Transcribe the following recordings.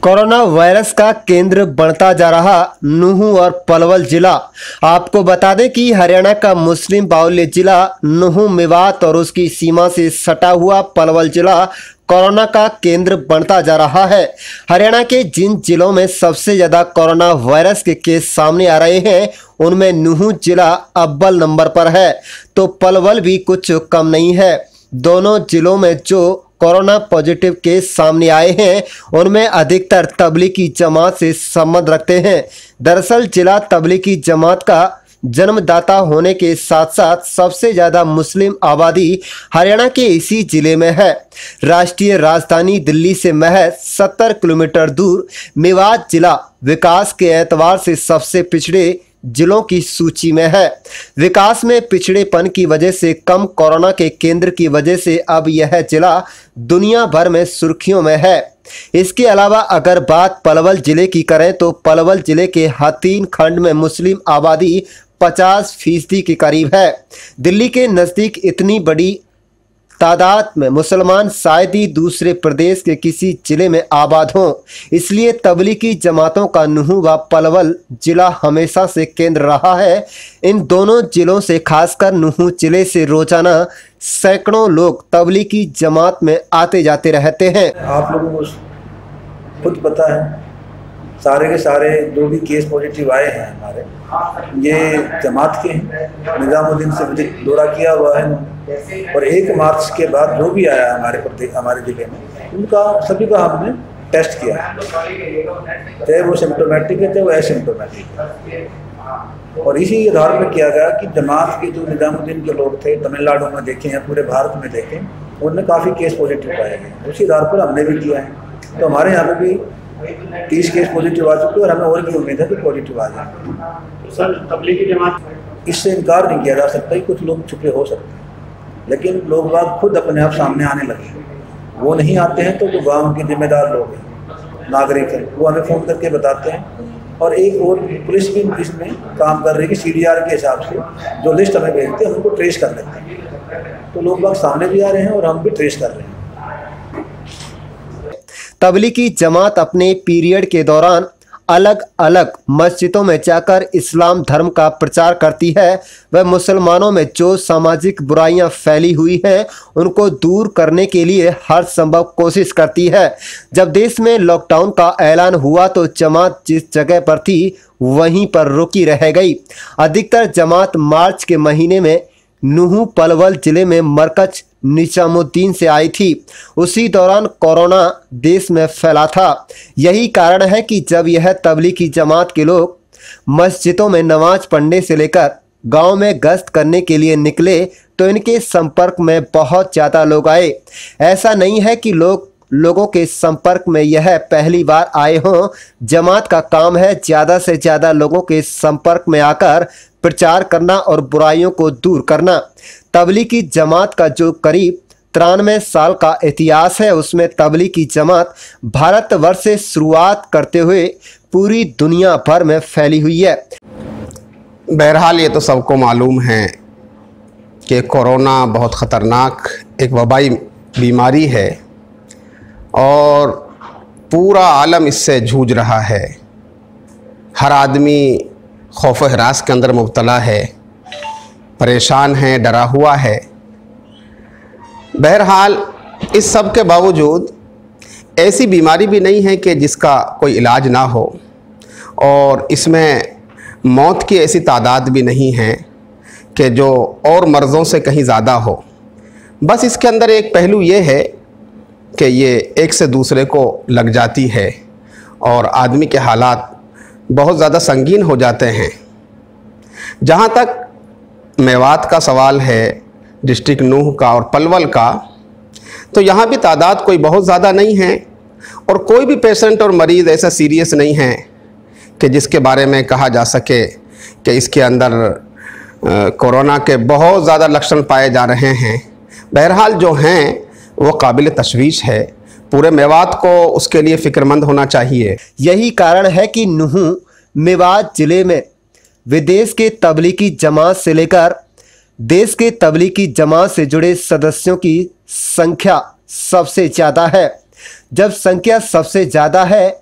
Corona virus का केंद्र बनता जा रहा नूंह और पलवल जिला। आपको बता दें कि हरियाणा का मुस्लिम बाहुल्य जिला नूंह मेवात और उसकी सीमा से सटा हुआ पलवल जिला कोरोना का केंद्र बनता जा रहा है। हरियाणा के जिन जिलों में सबसे ज्यादा कोरोना वायरस के केस सामने आ रहे हैं उनमें नूंह जिला अव्वल नंबर पर है, तो पलवल भी कुछ कम नहीं है। दोनों जिलों में जो कोरोना पॉजिटिव केस सामने आए हैं उनमें अधिकतर तबलीगी जमात से संबंध रखते हैं। दरअसल जिला तबलीगी जमात का जन्मदाता होने के साथ साथ सबसे ज्यादा मुस्लिम आबादी हरियाणा के इसी जिले में है। राष्ट्रीय राजधानी दिल्ली से महज 70 किलोमीटर दूर मेवात जिला विकास के एतबार से सबसे पिछड़े जिलों की सूची में है। विकास में पिछड़ेपन की वजह से कम कोरोना के केंद्र की वजह से अब यह जिला दुनिया भर में सुर्खियों में है। इसके अलावा अगर बात पलवल जिले की करें तो पलवल जिले के हथीन खंड में मुस्लिम आबादी 50% के करीब है। दिल्ली के नज़दीक इतनी बड़ी तादाद में मुसलमान शायद ही दूसरे प्रदेश के किसी जिले में आबाद हों, इसलिए तबलीगी जमातों का नूंह व पलवल जिला हमेशा से केंद्र रहा है। इन दोनों जिलों से खासकर नूंह जिले से रोजाना सैकड़ों लोग तबलीगी जमात में आते जाते रहते हैं। आप लोगों को खुद पता है सारे के सारे जो भी केस पॉजिटिव आए हैं हमारे, ये जमात के हैं। निजामुद्दीन से विजिट दौरा किया हुआ है और 1 मार्च के बाद जो भी आया हमारे जिले में उनका सभी का हमने टेस्ट किया, चाहे वो सिम्टोमेटिक है चाहे वो एसिम्टोमेटिक है। और इसी आधार पर किया गया कि जमात के जो निजामुद्दीन के लोग थे तमिलनाडु में देखें या पूरे भारत में देखें, उनमें काफ़ी केस पॉजिटिव पाए गए। उसी आधार पर हमने भी किया है। तो हमारे यहाँ पर भी 30 केस पॉजिटिव आ चुके और हमें और भी उम्मीद है कि पॉजिटिव आ जाए। सर, तबलीगी जमात इससे इनकार नहीं किया जा सकता कि कुछ लोग छुपे हो सकते हैं, लेकिन लोग बाग खुद अपने आप सामने आने लगे। वो नहीं आते हैं तो जो गांव के जिम्मेदार लोग हैं, नागरिक हैं, वो हमें फ़ोन करके बताते हैं। और एक और पुलिस भी इसमें काम कर रही है कि CDR के हिसाब से जो लिस्ट हमें भेजते हैं उनको ट्रेस कर लेते हैं। तो लोग बाग सामने भी आ रहे हैं और हम भी ट्रेस कर रहे हैं। तबलीगी जमात अपने पीरियड के दौरान अलग अलग मस्जिदों में जाकर इस्लाम धर्म का प्रचार करती है। वह मुसलमानों में जो सामाजिक बुराइयां फैली हुई हैं उनको दूर करने के लिए हर संभव कोशिश करती है। जब देश में लॉकडाउन का ऐलान हुआ तो जमात जिस जगह पर थी वहीं पर रुकी रह गई। अधिकतर जमात मार्च के महीने में नूंह पलवल जिले में मरकज निजामुद्दीन से आई थी। उसी दौरान कोरोना देश में फैला था। यही कारण है कि जब यह तबलीगी जमात के लोग मस्जिदों में नमाज पढ़ने से लेकर गांव में गश्त करने के लिए निकले तो इनके संपर्क में बहुत ज़्यादा लोग आए। ऐसा नहीं है कि लोगों के संपर्क में यह पहली बार आए हों। जमात का काम है ज़्यादा से ज़्यादा लोगों के संपर्क में आकर प्रचार करना और बुराइयों को दूर करना। तबलीगी जमात का जो करीब 93 साल का इतिहास है उसमें तबलीगी जमात भारतवर्ष से शुरुआत करते हुए पूरी दुनिया भर में फैली हुई है। बहरहाल ये तो सबको मालूम है कि कोरोना बहुत ख़तरनाक एक वबाई बीमारी है और पूरा आलम इससे जूझ रहा है। हर आदमी खौफ व हिरास के अंदर मुब्तला है, परेशान है, डरा हुआ है। बहरहाल इस सब के बावजूद ऐसी बीमारी भी नहीं है कि जिसका कोई इलाज ना हो और इसमें मौत की ऐसी तादाद भी नहीं है कि जो और मर्ज़ों से कहीं ज़्यादा हो। बस इसके अंदर एक पहलू ये है कि ये एक से दूसरे को लग जाती है और आदमी के हालात बहुत ज़्यादा संगीन हो जाते हैं। जहाँ तक मेवात का सवाल है, डिस्ट्रिक्ट नूंह का और पलवल का, तो यहाँ भी तादाद कोई बहुत ज़्यादा नहीं है और कोई भी पेशेंट और मरीज़ ऐसा सीरियस नहीं है कि जिसके बारे में कहा जा सके कि इसके अंदर कोरोना के बहुत ज़्यादा लक्षण पाए जा रहे हैं। बहरहाल जो हैं वो काबिल तशवीश है। पूरे मेवात को उसके लिए फ़िक्रमंद होना चाहिए। यही कारण है कि नूंह मेवात जिले में विदेश के तबलीगी जमात से लेकर देश के तबलीगी जमात से जुड़े सदस्यों की संख्या सबसे ज़्यादा है। जब संख्या सबसे ज़्यादा है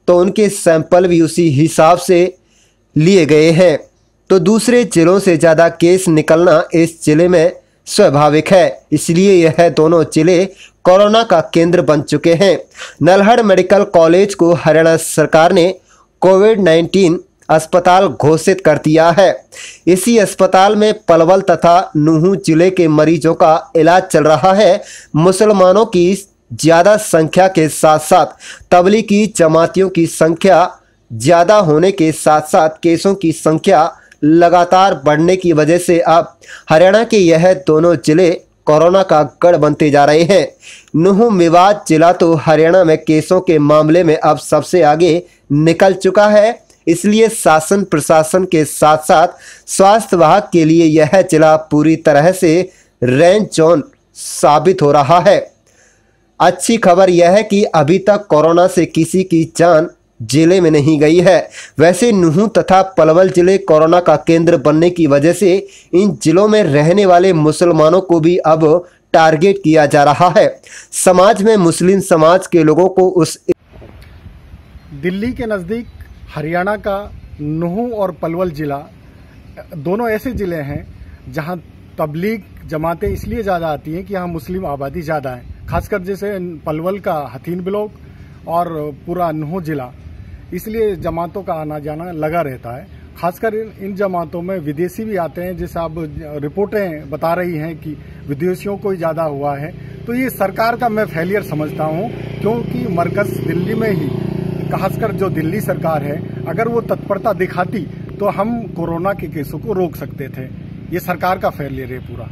तो उनके सैंपल भी उसी हिसाब से लिए गए हैं। तो दूसरे जिलों से ज़्यादा केस निकलना इस जिले में स्वाभाविक है, इसलिए यह दोनों जिले कोरोना का केंद्र बन चुके हैं। नल्हड़ मेडिकल कॉलेज को हरियाणा सरकार ने कोविड-19 अस्पताल घोषित कर दिया है। इसी अस्पताल में पलवल तथा नूहू जिले के मरीजों का इलाज चल रहा है। मुसलमानों की ज़्यादा संख्या के साथ साथ तबलीगी जमातियों की संख्या ज़्यादा होने के साथ साथ केसों की संख्या लगातार बढ़ने की वजह से अब हरियाणा के यह दोनों जिले कोरोना का गढ़ बनते जा रहे हैं। नूहू मेवात जिला तो हरियाणा में केसों के मामले में अब सबसे आगे निकल चुका है, इसलिए शासन प्रशासन के साथ साथ स्वास्थ्य विभाग के लिए यह जिला पूरी तरह से रेड जोन साबित हो रहा है। अच्छी खबर यह है कि अभी तक कोरोना से किसी की जान जिले में नहीं गई है। वैसे नूहू तथा पलवल जिले कोरोना का केंद्र बनने की वजह से इन जिलों में रहने वाले मुसलमानों को भी अब टारगेट किया जा रहा है। समाज में मुस्लिम समाज के लोगों को उस दिल्ली के नज़दीक हरियाणा का नूहू और पलवल जिला दोनों ऐसे जिले हैं जहां तबलीग जमातें इसलिए ज़्यादा आती हैं कि यहाँ मुस्लिम आबादी ज़्यादा है। खासकर जैसे पलवल का हथीन ब्लॉक और पूरा नूहू जिला, इसलिए जमातों का आना जाना लगा रहता है। खासकर इन जमातों में विदेशी भी आते हैं, जैसे अब रिपोर्टें बता रही हैं कि विदेशियों को ही ज़्यादा हुआ है। तो ये सरकार का मैं फेलियर समझता हूँ, क्योंकि मरकज़ दिल्ली में ही, खासकर जो दिल्ली सरकार है, अगर वो तत्परता दिखाती तो हम कोरोना के केसों को रोक सकते थे। ये सरकार का फेलियर है पूरा।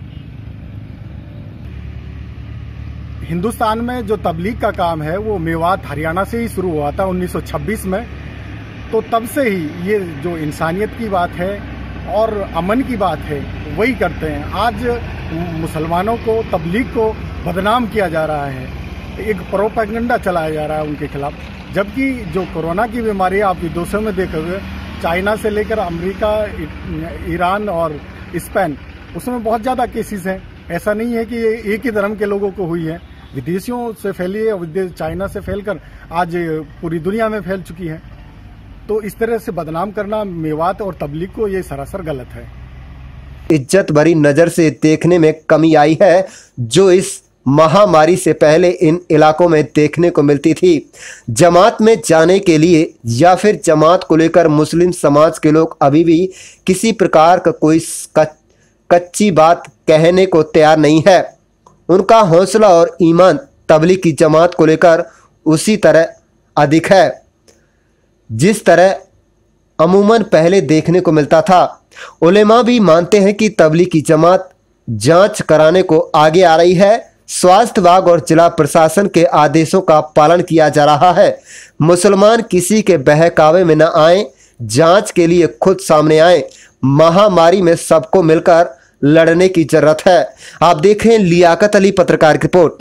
हिंदुस्तान में जो तबलीग का काम है वो मेवात हरियाणा से ही शुरू हुआ था 1926 में। तो तब से ही ये जो इंसानियत की बात है और अमन की बात है वही करते हैं। आज मुसलमानों को, तबलीग को बदनाम किया जा रहा है, एक प्रोपेगेंडा चलाया जा रहा है उनके खिलाफ। जबकि जो कोरोना की बीमारी आप विदेशों में देखोगे, चाइना से लेकर अमेरिका, ईरान और स्पेन, उसमें बहुत ज़्यादा केसेस हैं। ऐसा नहीं है कि ये एक ही धर्म के लोगों को हुई है, विदेशियों से फैली है, चाइना से फैलकर आज पूरी दुनिया में फैल चुकी है। तो इस तरह से बदनाम करना मेवात और तबलीग को ये सरासर गलत है। इज्जत भरी नज़र से देखने में कमी आई है, जो इस महामारी से पहले इन इलाकों में देखने को मिलती थी। जमात में जाने के लिए या फिर जमात को लेकर मुस्लिम समाज के लोग अभी भी किसी प्रकार का कोई कच्ची बात कहने को तैयार नहीं है। उनका हौसला और ईमान तबलीग की जमात को लेकर उसी तरह अधिक है जिस तरह अमूमन पहले देखने को मिलता था। उलेमा भी मानते हैं कि तबलीग की जमात जांच कराने को आगे आ रही है। स्वास्थ्य विभाग और जिला प्रशासन के आदेशों का पालन किया जा रहा है। मुसलमान किसी के बहकावे में न आए, जांच के लिए खुद सामने आए। महामारी में सबको मिलकर लड़ने की जरूरत है। आप देखें लियाकत अली पत्रकार की रिपोर्ट।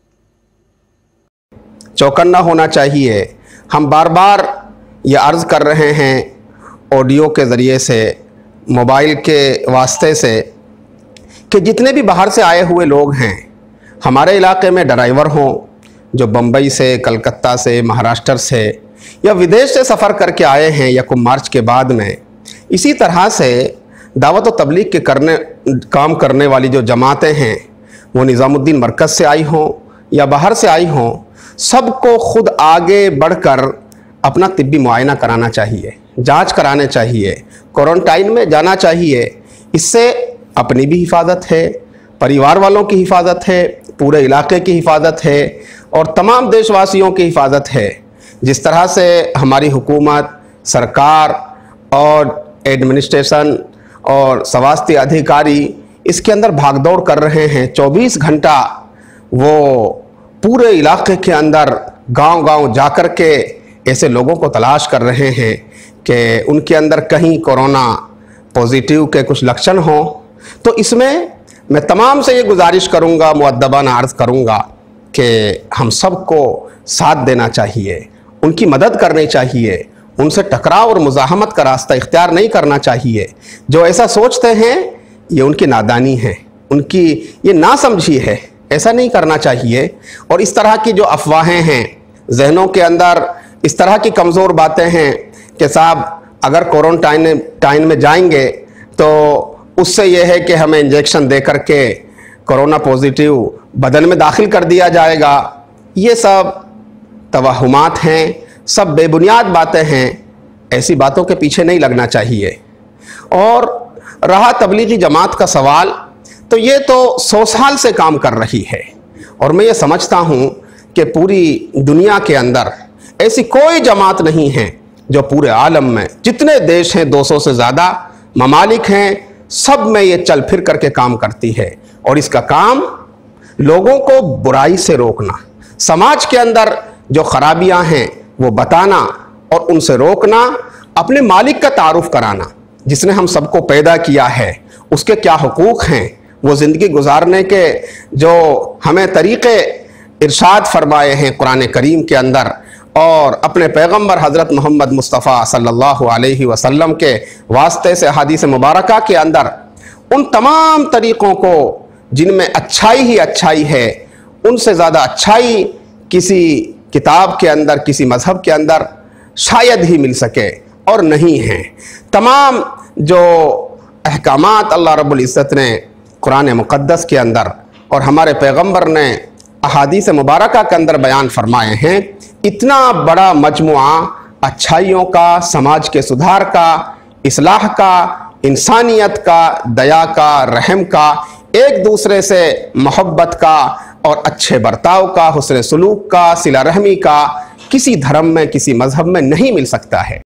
चौकन्ना होना चाहिए। हम बार बार ये अर्ज़ कर रहे हैं ऑडियो के ज़रिए से, मोबाइल के वास्ते से, कि जितने भी बाहर से आए हुए लोग हैं, हमारे इलाके में ड्राइवर हों जो बम्बई से, कलकत्ता से, महाराष्ट्र से या विदेश से सफ़र करके आए हैं या कुंभ मार्च के बाद में, इसी तरह से दावत व तबलीग के काम करने वाली जो जमातें हैं, वो निज़ामुद्दीन मरकज़ से आई हों या बाहर से आई हों, सबको खुद आगे बढ़कर अपना तिब्बी मुआयना कराना चाहिए, जांच कराने चाहिए, क्वारंटाइन में जाना चाहिए। इससे अपनी भी हिफाजत है, परिवार वालों की हिफाजत है, पूरे इलाके की हिफाजत है और तमाम देशवासियों की हिफाजत है। जिस तरह से हमारी हुकूमत, सरकार और एडमिनिस्ट्रेशन और स्वास्थ्य अधिकारी इसके अंदर भागदौड़ कर रहे हैं, 24 घंटा वो पूरे इलाके के अंदर गांव-गांव जाकर के ऐसे लोगों को तलाश कर रहे हैं कि उनके अंदर कहीं कोरोना पॉजिटिव के कुछ लक्षण हों। तो इसमें मैं तमाम से ये गुजारिश करूँगा, मुअद्दबाना अर्ज़ करूँगा कि हम सबको साथ देना चाहिए, उनकी मदद करनी चाहिए, उनसे टकराव और मुज़ाहमत का रास्ता इख्तियार नहीं करना चाहिए। जो ऐसा सोचते हैं ये उनकी नादानी है, उनकी ये नासमझी है, ऐसा नहीं करना चाहिए। और इस तरह की जो अफवाहें हैं, जहनों के अंदर इस तरह की कमज़ोर बातें हैं कि साहब अगर क्वारंटाइन में जाएंगे तो उससे यह है कि हमें इंजेक्शन दे करके कोरोना पॉजिटिव बदन में दाखिल कर दिया जाएगा। ये सब तवहुमात हैं, सब बेबुनियाद बातें हैं। ऐसी बातों के पीछे नहीं लगना चाहिए। और रहा तबलीगी जमात का सवाल, तो ये तो 100 साल से काम कर रही है और मैं ये समझता हूँ कि पूरी दुनिया के अंदर ऐसी कोई जमात नहीं है जो पूरे आलम में जितने देश हैं, 200 से ज़्यादा ममालिक हैं, सब में ये चल फिर करके काम करती है। और इसका काम लोगों को बुराई से रोकना, समाज के अंदर जो खराबियां हैं वो बताना और उनसे रोकना, अपने मालिक का तारुफ कराना, जिसने हम सबको पैदा किया है, उसके क्या हुकूक हैं, वो ज़िंदगी गुजारने के जो हमें तरीक़े इरशाद फरमाए हैं कुरान करीम के अंदर और अपने पैगंबर हज़रत मोहम्मद मुस्तफ़ा सल्लल्लाहु अलैहि वसल्लम के वास्ते से हदीस मुबारका के अंदर, उन तमाम तरीक़ों को जिनमें अच्छाई ही अच्छाई है, उनसे ज़्यादा अच्छाई किसी किताब के अंदर, किसी मज़हब के अंदर शायद ही मिल सके और नहीं है। तमाम जो अहकामात अल्लाह रब्बुल इज़्ज़त ने कुरान मुक़द्दस के अंदर और हमारे पैगंबर ने अहादीस मुबारका के अंदर बयान फरमाए हैं, इतना बड़ा मजमुआ अच्छाइयों का, समाज के सुधार का, इस्लाह का, इंसानियत का, दया का, रहम का, एक दूसरे से मोहब्बत का और अच्छे बर्ताव का, हुस्न सलूक का, सिला रहमी का किसी धर्म में, किसी मजहब में नहीं मिल सकता है।